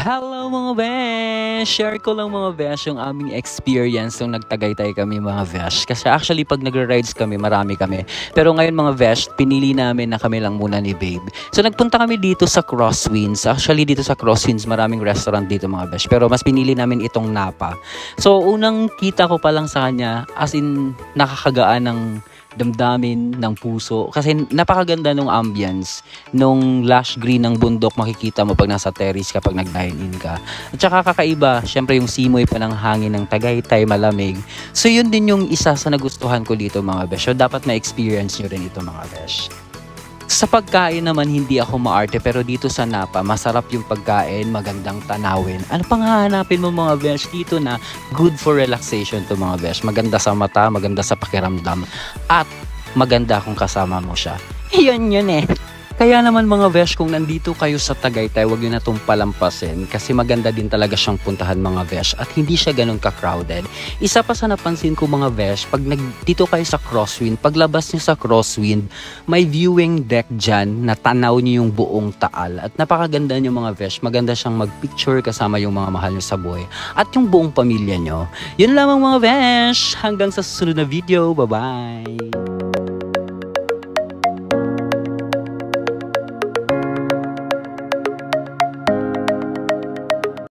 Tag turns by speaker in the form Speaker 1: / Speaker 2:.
Speaker 1: Hello mga besh! Share ko lang mga besh yung aming experience nung nagtagaytay kami mga besh. Kasi actually pag nagre-rides kami, marami kami. Pero ngayon mga besh, pinili namin na kami lang muna ni Babe. So nagpunta kami dito sa Crosswinds. Actually dito sa Crosswinds, maraming restaurant dito mga besh. Pero mas pinili namin itong Napa. So unang kita ko pa lang sa kanya, as in nakakagaan ng damdamin ng puso kasi napakaganda nung ambience nung lush green ng bundok makikita mo pag nasa terrace kapag nag-dine-in ka at saka kakaiba syempre yung simoy pa ng hangin ng Tagaytay malamig, so yun din yung isa sa nagustuhan ko dito mga besh, so dapat ma-experience nyo rin ito mga besh. Sa pagkain naman hindi ako maarte pero dito sa Napa masarap yung pagkain, magandang tanawin. Ano pang hahanapin mo mga besh dito na good for relaxation to mga besh. Maganda sa mata, maganda sa pakiramdam at maganda kung kasama mo siya. Yun eh. Kaya naman mga besh, kung nandito kayo sa Tagaytay, huwag nyo na itong palampasin kasi maganda din talaga siyang puntahan mga besh at hindi siya ganun ka-crowded. Isa pa sa napansin ko mga besh, pag dito kayo sa Crosswind, paglabas nyo sa Crosswind, may viewing deck dyan na tanaw nyo yung buong Taal at napakaganda nyo mga besh. Maganda siyang mag-picture kasama yung mga mahal nyo sa buhay at yung buong pamilya nyo. Yun lamang mga besh, hanggang sa susunod na video. Bye-bye!